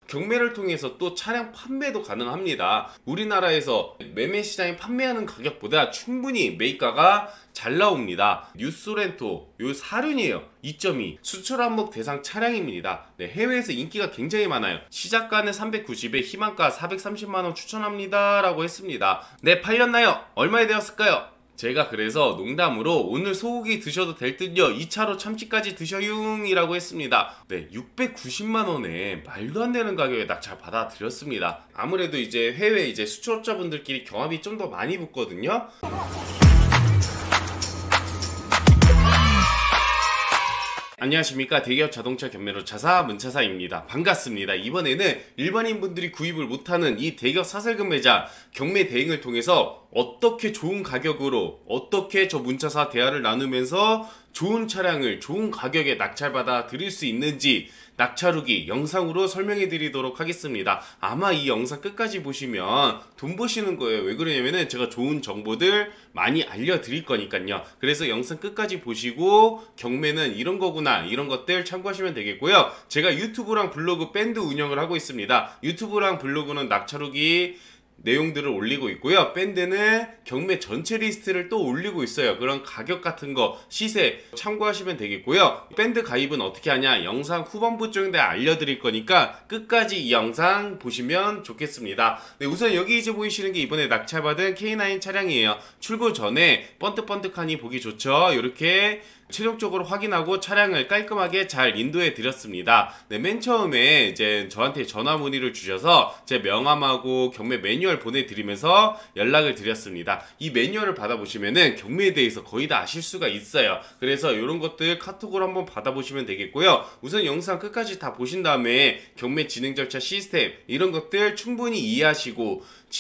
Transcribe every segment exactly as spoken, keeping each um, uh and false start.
경매를 통해서 또 차량 판매도 가능합니다. 우리나라에서 매매 시장에 판매하는 가격보다 충분히 매입가가 잘 나옵니다. 뉴소렌토 요 사륜이에요. 이 점 이 수출 한복 대상 차량입니다. 네, 해외에서 인기가 굉장히 많아요. 시작가는 삼백구십에 희망가 사백삼십만 원 추천합니다 라고 했습니다. 네, 팔렸나요? 얼마에 되었을까요? 제가 그래서 농담으로 오늘 소고기 드셔도 될 듯요, 이 차로 참치까지 드셔용 이라고 했습니다. 네, 육백구십만 원에 말도 안 되는 가격에 낙찰 받아드렸습니다. 아무래도 이제 해외 이제 수출업자분들끼리 경합이 좀 더 많이 붙거든요. 안녕하십니까. 대기업 자동차 경매로 차사 문차사입니다. 반갑습니다. 이번에는 일반인 분들이 구입을 못하는 이 대기업 사설경매장 경매 대행을 통해서 어떻게 좋은 가격으로 어떻게 저 문차사 대화를 나누면서 좋은 차량을 좋은 가격에 낙찰받아 드릴 수 있는지 낙찰 후기 영상으로 설명해 드리도록 하겠습니다. 아마 이 영상 끝까지 보시면 돈 버시는 거예요. 왜 그러냐면은 제가 좋은 정보들 많이 알려드릴 거니까요. 그래서 영상 끝까지 보시고 경매는 이런 거구나 이런 것들 참고하시면 되겠고요. 제가 유튜브랑 블로그 밴드 운영을 하고 있습니다. 유튜브랑 블로그는 낙찰 후기 내용들을 올리고 있고요. 밴드는 경매 전체 리스트를 또 올리고 있어요. 그런 가격 같은 거 시세 참고하시면 되겠고요. 밴드 가입은 어떻게 하냐 영상 후반부 쪽에 알려드릴 거니까 끝까지 이 영상 보시면 좋겠습니다. 네, 우선 여기 이제 보이시는 게 이번에 낙찰받은 케이 나인 차량이에요. 출고 전에 번뜩번뜩하니 보기 좋죠. 이렇게 최종적으로 확인하고 차량을 깔끔하게 잘 인도해 드렸습니다. 네, 맨 처음에 이제 저한테 전화 문의를 주셔서 제 명함하고 경매 매뉴얼 보내드리면서 연락을 드렸습니다. 이 매뉴얼을 받아보시면은 경매에 대해서 거의 다 아실 수가 있어요. 그래서 이런 것들 카톡으로 한번 받아보시면 되겠고요. 우선 영상 끝까지 다 보신 다음에 경매 진행 절차 시스템 이런 것들 충분히 이해하시고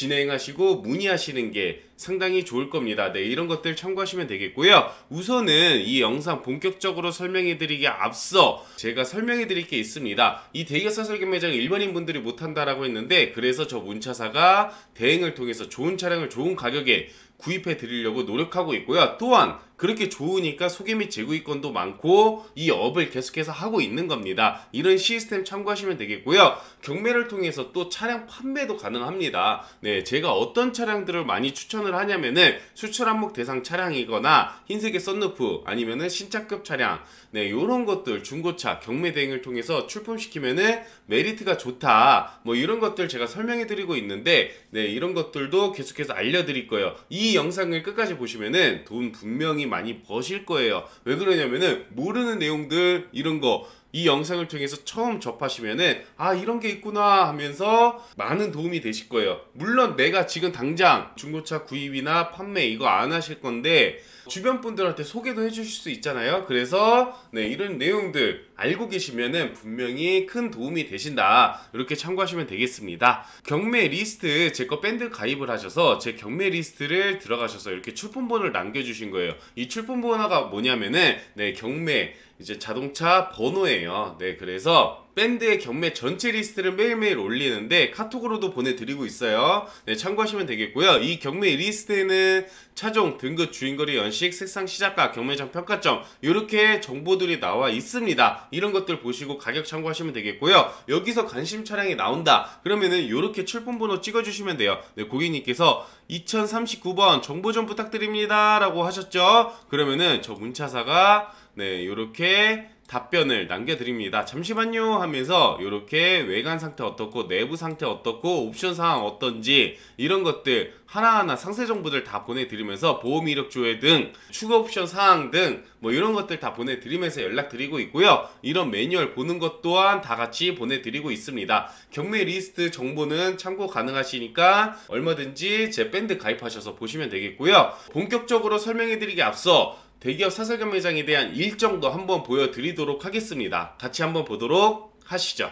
진행하시고 문의하시는 게 상당히 좋을 겁니다. 네, 이런 것들 참고하시면 되겠고요. 우선은 이 영상 본격적으로 설명해 드리기에 앞서 제가 설명해 드릴 게 있습니다. 이 대기업 사설경매장 일반인 분들이 못한다라고 했는데 그래서 저 문차사가 대행을 통해서 좋은 차량을 좋은 가격에 구입해 드리려고 노력하고 있고요. 또한 그렇게 좋으니까 소개 및 재구입건도 많고 이 업을 계속해서 하고 있는 겁니다. 이런 시스템 참고하시면 되겠고요. 경매를 통해서 또 차량 판매도 가능합니다. 네, 제가 어떤 차량들을 많이 추천을 하냐면은 수출 한목 대상 차량이거나 흰색의 썬루프 아니면은 신차급 차량, 네, 요런 것들 중고차 경매 대행을 통해서 출품시키면은 메리트가 좋다 뭐 이런 것들 제가 설명해 드리고 있는데 네, 이런 것들도 계속해서 알려드릴 거예요. 이 영상을 끝까지 보시면은 돈 분명히 많이 버실 거예요. 왜 그러냐면은 모르는 내용들 이런 거 이 영상을 통해서 처음 접하시면은 아 이런 게 있구나 하면서 많은 도움이 되실 거예요. 물론 내가 지금 당장 중고차 구입이나 판매 이거 안 하실 건데 주변 분들한테 소개도 해주실 수 있잖아요. 그래서 네, 이런 내용들 알고 계시면은 분명히 큰 도움이 되신다. 이렇게 참고하시면 되겠습니다. 경매 리스트 제 거 밴드 가입을 하셔서 제 경매 리스트를 들어가셔서 이렇게 출품번호를 남겨주신 거예요. 이 출품번호가 뭐냐면은 네, 경매 이제 자동차 번호예요. 네, 그래서 밴드의 경매 전체 리스트를 매일매일 올리는데 카톡으로도 보내드리고 있어요. 네, 참고하시면 되겠고요. 이 경매 리스트에는 차종, 등급, 주행거리, 연식, 색상, 시작가, 경매장 평가점 이렇게 정보들이 나와 있습니다. 이런 것들 보시고 가격 참고하시면 되겠고요. 여기서 관심 차량이 나온다 그러면은 이렇게 출품번호 찍어주시면 돼요. 네, 고객님께서 이천삼십구 번 정보 좀 부탁드립니다 라고 하셨죠. 그러면은 저 문차사가 네, 요렇게 답변을 남겨드립니다. 잠시만요 하면서 이렇게 외관 상태 어떻고 내부 상태 어떻고 옵션 사항 어떤지 이런 것들 하나하나 상세 정보들 다 보내드리면서 보험 이력 조회 등 추가 옵션 사항 등 뭐 이런 것들 다 보내드리면서 연락드리고 있고요. 이런 매뉴얼 보는 것 또한 다 같이 보내드리고 있습니다. 경매 리스트 정보는 참고 가능하시니까 얼마든지 제 밴드 가입하셔서 보시면 되겠고요. 본격적으로 설명해드리기 앞서 대기업 사설경매장에 대한 일정도 한번 보여드리도록 하겠습니다. 같이 한번 보도록 하시죠.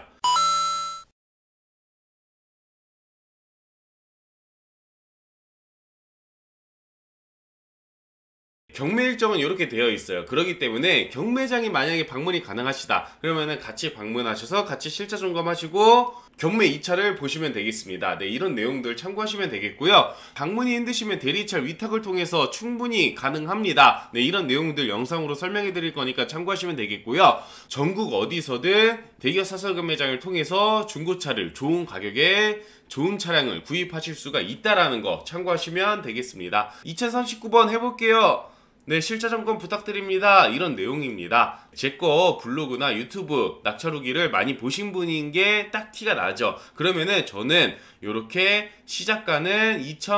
경매 일정은 이렇게 되어 있어요. 그렇기 때문에 경매장이 만약에 방문이 가능하시다 그러면은 같이 방문하셔서 같이 실차 점검하시고 경매 이 차를 보시면 되겠습니다. 네, 이런 내용들 참고하시면 되겠고요. 방문이 힘드시면 대리차 위탁을 통해서 충분히 가능합니다. 네, 이런 내용들 영상으로 설명해 드릴 거니까 참고하시면 되겠고요. 전국 어디서든 대기업 사설금 매장을 통해서 중고차를 좋은 가격에 좋은 차량을 구입하실 수가 있다라는 거 참고하시면 되겠습니다. 이천삼십구 번 해볼게요. 네, 실차 점검 부탁드립니다. 이런 내용입니다. 제 거 블로그나 유튜브 낙찰 후기를 많이 보신 분인 게 딱 티가 나죠. 그러면은 저는 이렇게 시작가는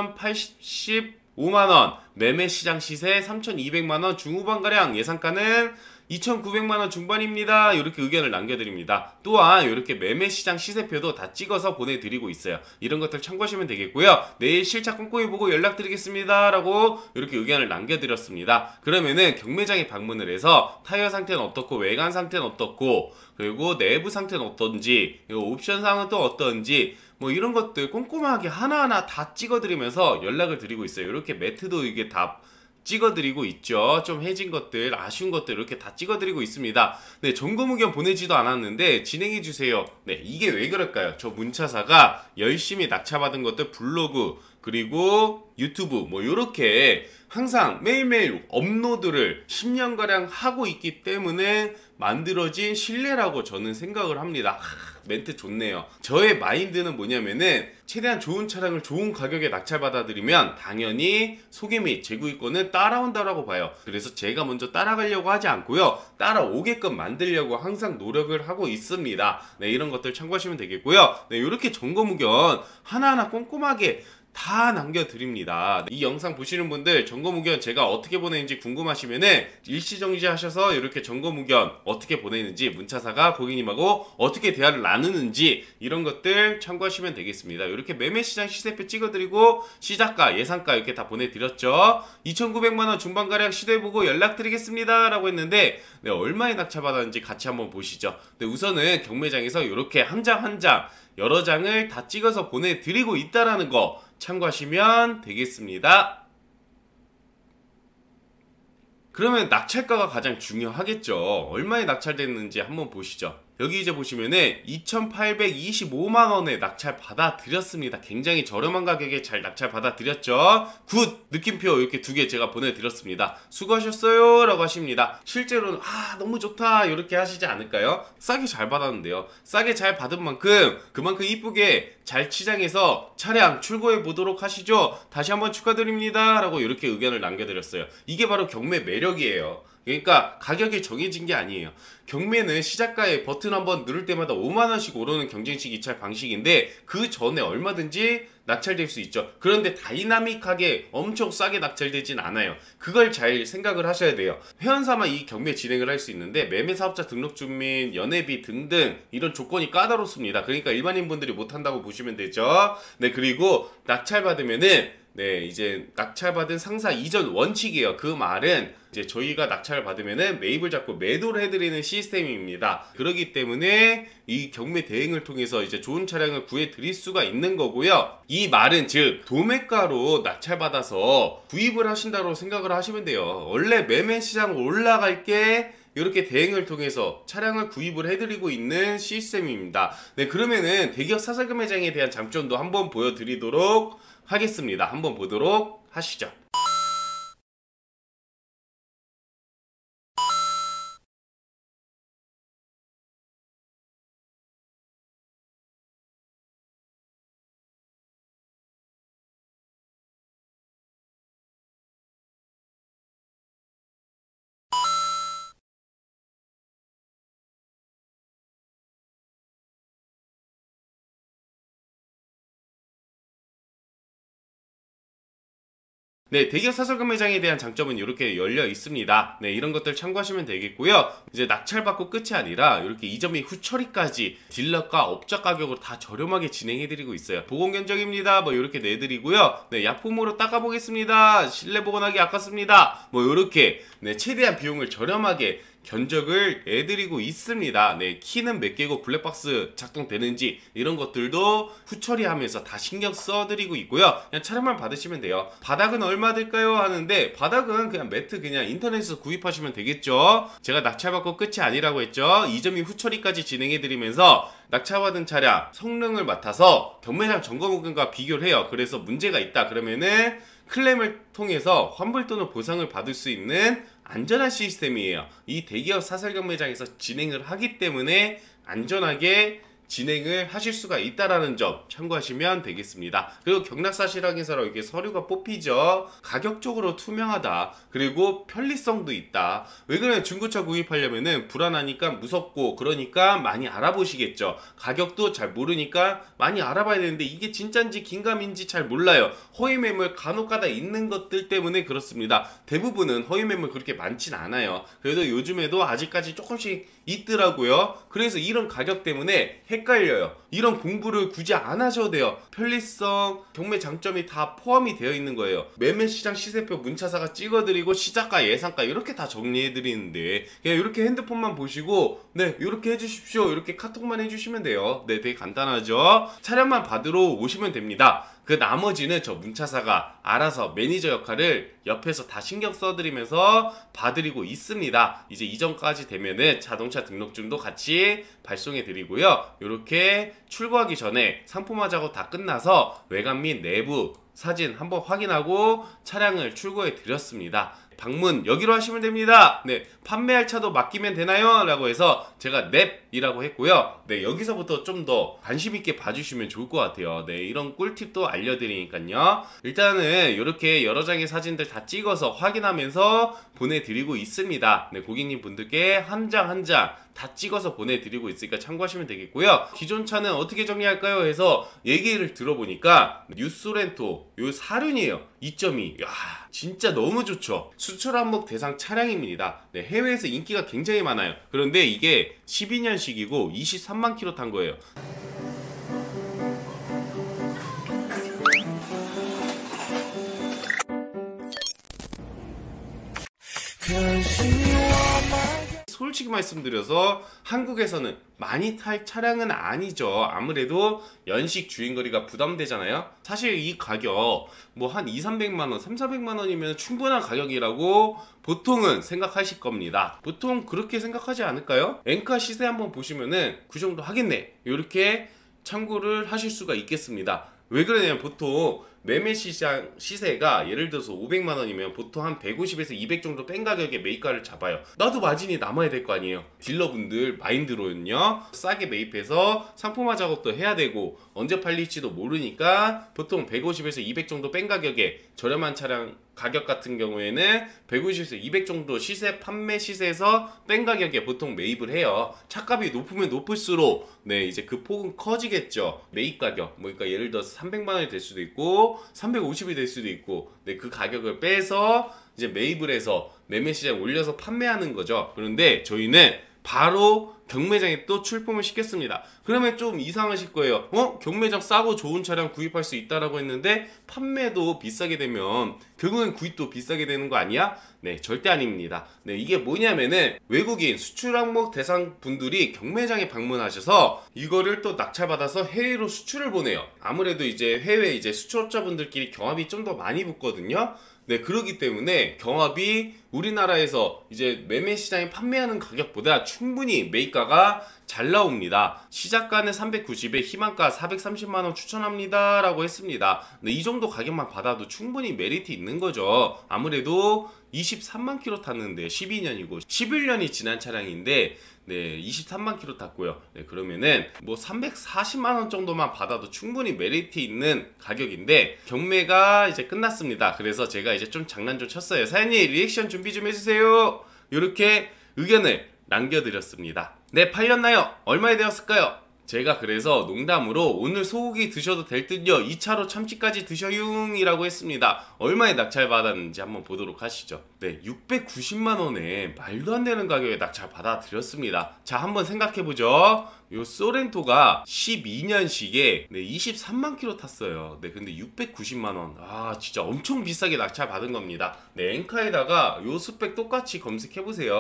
이천팔십오만 원, 매매 시장 시세 삼천이백만 원 중후반가량, 예상가는 이천구백만 원 중반입니다. 이렇게 의견을 남겨드립니다. 또한 이렇게 매매시장 시세표도 다 찍어서 보내드리고 있어요. 이런 것들 참고하시면 되겠고요. 내일 실차 꼼꼼히 보고 연락드리겠습니다 라고 이렇게 의견을 남겨드렸습니다. 그러면은 경매장에 방문을 해서 타이어 상태는 어떻고 외관 상태는 어떻고 그리고 내부 상태는 어떤지 옵션 사항은 또 어떤지 뭐 이런 것들 꼼꼼하게 하나하나 다 찍어드리면서 연락을 드리고 있어요. 이렇게 매트도 이게 다 찍어드리고 있죠. 좀 해진 것들, 아쉬운 것들 이렇게 다 찍어드리고 있습니다. 네, 점검 의견 보내지도 않았는데 진행해주세요. 네, 이게 왜 그럴까요? 저 문차사가 열심히 낙찰받은 것들 블로그 그리고 유튜브 뭐 요렇게 항상 매일매일 업로드를 십 년가량 하고 있기 때문에 만들어진 신뢰라고 저는 생각을 합니다. 하, 멘트 좋네요. 저의 마인드는 뭐냐면은 최대한 좋은 차량을 좋은 가격에 낙찰받아들이면 당연히 소개 및 재구입권은 따라온다라고 봐요. 그래서 제가 먼저 따라가려고 하지 않고요. 따라오게끔 만들려고 항상 노력을 하고 있습니다. 네, 이런 것들 참고하시면 되겠고요. 네, 이렇게 점검 의견 하나하나 꼼꼼하게 다 남겨드립니다. 이 영상 보시는 분들 점검 의견 제가 어떻게 보내는지 궁금하시면은 일시정지 하셔서 이렇게 점검 의견 어떻게 보내는지 문차사가 고객님하고 어떻게 대화를 나누는지 이런 것들 참고하시면 되겠습니다. 이렇게 매매시장 시세표 찍어드리고 시작가 예상가 이렇게 다 보내드렸죠. 이천구백만 원 중반가량 시도해보고 연락드리겠습니다 라고 했는데 네, 얼마에 낙찰받았는지 같이 한번 보시죠. 네, 우선은 경매장에서 이렇게 한 장 한 장 여러 장을 다 찍어서 보내드리고 있다라는 거 참고하시면 되겠습니다. 그러면 낙찰가가 가장 중요하겠죠. 얼마에 낙찰됐는지 한번 보시죠. 여기 이제 보시면은 이천팔백이십오만 원에 낙찰 받아드렸습니다. 굉장히 저렴한 가격에 잘 낙찰 받아드렸죠. 굿! 느낌표 이렇게 두 개 제가 보내드렸습니다. 수고하셨어요 라고 하십니다. 실제로는 아 너무 좋다 이렇게 하시지 않을까요? 싸게 잘 받았는데요. 싸게 잘 받은 만큼 그만큼 이쁘게 잘 치장해서 차량 출고해 보도록 하시죠. 다시 한번 축하드립니다 라고 이렇게 의견을 남겨드렸어요. 이게 바로 경매 매력이에요. 그러니까 가격이 정해진 게 아니에요. 경매는 시작가에 버튼 한번 누를 때마다 오만 원씩 오르는 경쟁식 입찰 방식인데 그 전에 얼마든지 낙찰될 수 있죠. 그런데 다이나믹하게 엄청 싸게 낙찰되진 않아요. 그걸 잘 생각을 하셔야 돼요. 회원사만 이 경매 진행을 할 수 있는데 매매사업자 등록증 및 연회비 등등 이런 조건이 까다롭습니다. 그러니까 일반인 분들이 못한다고 보시면 되죠. 네, 그리고 낙찰받으면은 네, 이제 낙찰받은 상사 이전 원칙이에요. 그 말은 이제 저희가 낙찰을 받으면은 매입을 잡고 매도를 해드리는 시스템입니다. 그렇기 때문에 이 경매 대행을 통해서 이제 좋은 차량을 구해드릴 수가 있는 거고요. 이 말은 즉 도매가로 낙찰받아서 구입을 하신다고 생각을 하시면 돼요. 원래 매매 시장 올라갈 게 이렇게 대행을 통해서 차량을 구입을 해드리고 있는 시스템입니다. 네, 그러면은 대기업 사설금 매장에 대한 장점도 한번 보여드리도록 하겠습니다. 한번 보도록 하시죠. 네, 대기업 사설금 매장에 대한 장점은 이렇게 열려 있습니다. 네, 이런 것들 참고하시면 되겠고요. 이제 낙찰받고 끝이 아니라 이렇게 이전 및 후처리까지 딜러가 업자 가격으로 다 저렴하게 진행해드리고 있어요. 보건견적입니다. 뭐 이렇게 내드리고요. 네, 약품으로 닦아보겠습니다. 실내 보건하기 아깝습니다. 뭐 이렇게 네, 최대한 비용을 저렴하게 견적을 내드리고 있습니다. 네, 키는 몇 개고 블랙박스 작동되는지 이런 것들도 후처리하면서 다 신경 써드리고 있고요. 그냥 차량만 받으시면 돼요. 바닥은 얼마 들까요? 하는데 바닥은 그냥 매트 그냥 인터넷에서 구입하시면 되겠죠. 제가 낙찰받고 끝이 아니라고 했죠. 이 점이 후처리까지 진행해드리면서 낙찰받은 차량 성능을 맡아서 경매장 점검과 비교를 해요. 그래서 문제가 있다 그러면은 클램을 통해서 환불 또는 보상을 받을 수 있는 안전한 시스템이에요. 이 대기업 사설 경매장에서 진행을 하기 때문에 안전하게 진행을 하실 수가 있다라는 점 참고하시면 되겠습니다. 그리고 경락사실항해서로 이렇게 서류가 뽑히죠. 가격적으로 투명하다. 그리고 편리성도 있다. 왜 그러냐, 중고차 구입하려면은 불안하니까 무섭고 그러니까 많이 알아보시겠죠. 가격도 잘 모르니까 많이 알아봐야 되는데 이게 진짜인지 긴가민지 잘 몰라요. 허위매물 간혹가다 있는 것들 때문에 그렇습니다. 대부분은 허위매물 그렇게 많진 않아요. 그래도 요즘에도 아직까지 조금씩 있더라고요. 그래서 이런 가격 때문에 헷갈려요. 이런 공부를 굳이 안 하셔도 돼요. 편리성, 경매 장점이 다 포함이 되어 있는 거예요. 매매시장 시세표 문차사가 찍어드리고 시작가 예상가 이렇게 다 정리해드리는데 그냥 이렇게 핸드폰만 보시고 네 이렇게 해주십시오 이렇게 카톡만 해주시면 돼요. 네, 되게 간단하죠. 차량만 받으러 오시면 됩니다. 그 나머지는 저 문차사가 알아서 매니저 역할을 옆에서 다 신경 써드리면서 봐드리고 있습니다. 이제 이전까지 되면은 자동차 등록증도 같이 발송해 드리고요. 이렇게 출고하기 전에 상품화 작업 다 끝나서 외관 및 내부 사진 한번 확인하고 차량을 출고해 드렸습니다. 방문 여기로 하시면 됩니다. 네, 판매할 차도 맡기면 되나요? 라고 해서 제가 넵이라고 했고요. 네, 여기서부터 좀 더 관심 있게 봐주시면 좋을 것 같아요. 네, 이런 꿀팁도 알려드리니까요. 일단은 이렇게 여러 장의 사진들 다 찍어서 확인하면서 보내드리고 있습니다. 네, 고객님 분들께 한 장 한 장 다 찍어서 보내드리고 있으니까 참고하시면 되겠고요. 기존 차는 어떻게 정리할까요? 해서 얘기를 들어보니까 뉴소렌토 요 사륜이에요. 이 점 이. 야, 진짜 너무 좋죠. 수출 항목 대상 차량입니다. 네, 해외에서 인기가 굉장히 많아요. 그런데 이게 십이 년식이고 이십삼만 킬로미터 탄 거예요. 솔직히 말씀드려서 한국에서는 많이 탈 차량은 아니죠. 아무래도 연식 주행거리가 부담되잖아요. 사실 이 가격 뭐 한 이삼백만 원, 삼사백만 원이면 충분한 가격이라고 보통은 생각하실 겁니다. 보통 그렇게 생각하지 않을까요? 엔카 시세 한번 보시면은 그 정도 하겠네 이렇게 참고를 하실 수가 있겠습니다. 왜 그러냐면 보통 매매 시장 시세가 예를 들어서 오백만 원이면 보통 한 백오십에서 이백 정도 뺀 가격에 매입가를 잡아요. 나도 마진이 남아야 될 거 아니에요. 딜러분들 마인드로는요. 싸게 매입해서 상품화 작업도 해야 되고 언제 팔릴지도 모르니까 보통 백오십에서 이백 정도 뺀 가격에 저렴한 차량 가격 같은 경우에는 백오십에서 이백 정도 시세 판매 시세에서 뺀 가격에 보통 매입을 해요. 차값이 높으면 높을수록 네 이제 그 폭은 커지겠죠. 매입 가격 뭐 그러니까 예를 들어서 삼백만 원이 될 수도 있고 삼백오십이 될 수도 있고 네 그 가격을 빼서 이제 매입을 해서 매매 시장에 올려서 판매하는 거죠. 그런데 저희는 바로 경매장에 또 출품을 시켰습니다. 그러면 좀 이상하실 거예요. 어? 경매장 싸고 좋은 차량 구입할 수 있다라고 했는데 판매도 비싸게 되면 결국엔 구입도 비싸게 되는 거 아니야? 네, 절대 아닙니다. 네, 이게 뭐냐면은 외국인 수출 항목 대상 분들이 경매장에 방문하셔서 이거를 또 낙찰받아서 해외로 수출을 보내요. 아무래도 이제 해외 이제 수출업자분들끼리 경합이 좀 더 많이 붙거든요. 네, 그렇기 때문에 경합이 우리나라에서 이제 매매 시장에 판매하는 가격보다 충분히 매입가가 잘 나옵니다. 시작가는 삼백구십에 희망가 사백삼십만 원 추천합니다 라고 했습니다. 네, 이 정도 가격만 받아도 충분히 메리트 있는 거죠. 아무래도 이십삼만 킬로미터 탔는데 십이 년이고 십일 년이 지난 차량인데 네, 이십삼만 킬로미터 탔고요. 네, 그러면은 뭐 삼백사십만 원 정도만 받아도 충분히 메리트 있는 가격인데 경매가 이제 끝났습니다. 그래서 제가 이제 좀 장난 좀 쳤어요. 사장님 리액션 준비 좀 해주세요. 이렇게 의견을 남겨드렸습니다. 네, 팔렸나요? 얼마에 되었을까요? 제가 그래서 농담으로 오늘 소고기 드셔도 될 듯요 이 차로 참치까지 드셔용 이라고 했습니다. 얼마에 낙찰 받았는지 한번 보도록 하시죠. 네, 육백구십만 원에 말도 안 되는 가격에 낙찰 받아 드렸습니다. 자, 한번 생각해보죠. 요 소렌토가 십이 년식에 네, 이십삼만 킬로미터 탔어요. 네, 근데 육백구십만 원. 아, 진짜 엄청 비싸게 낙찰 받은 겁니다. 네, 엔카에다가 요 스펙 똑같이 검색해보세요.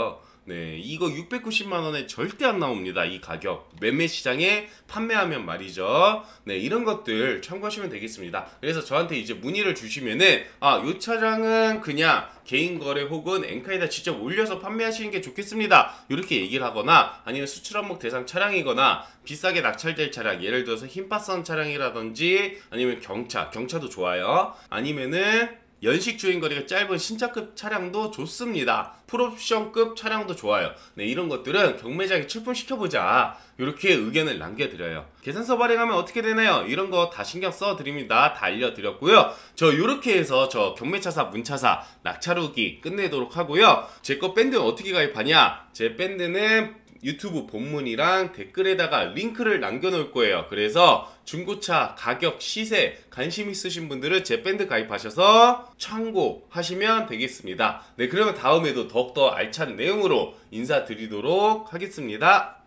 네, 이거 육백구십만 원에 절대 안 나옵니다. 이 가격. 매매 시장에 판매하면 말이죠. 네, 이런 것들 참고하시면 되겠습니다. 그래서 저한테 이제 문의를 주시면은 아, 요 차량은 그냥 개인 거래 혹은 엔카에다 직접 올려서 판매하시는 게 좋겠습니다. 이렇게 얘기를 하거나 아니면 수출 항목 대상 차량이거나 비싸게 낙찰될 차량, 예를 들어서 흰파선 차량이라든지 아니면 경차, 경차도 좋아요. 아니면은 연식 주행거리가 짧은 신차급 차량도 좋습니다. 풀옵션급 차량도 좋아요. 네, 이런 것들은 경매장에 출품시켜보자, 이렇게 의견을 남겨드려요. 계산서 발행하면 어떻게 되나요? 이런 거 다 신경 써드립니다. 다 알려드렸고요. 저 이렇게 해서 저 경매차사, 문차사, 낙찰후기 끝내도록 하고요. 제 거 밴드는 어떻게 가입하냐? 제 밴드는 유튜브 본문이랑 댓글에다가 링크를 남겨놓을 거예요. 그래서 중고차 가격, 시세 관심 있으신 분들은 제 밴드 가입하셔서 참고하시면 되겠습니다. 네, 그러면 다음에도 더욱더 알찬 내용으로 인사드리도록 하겠습니다.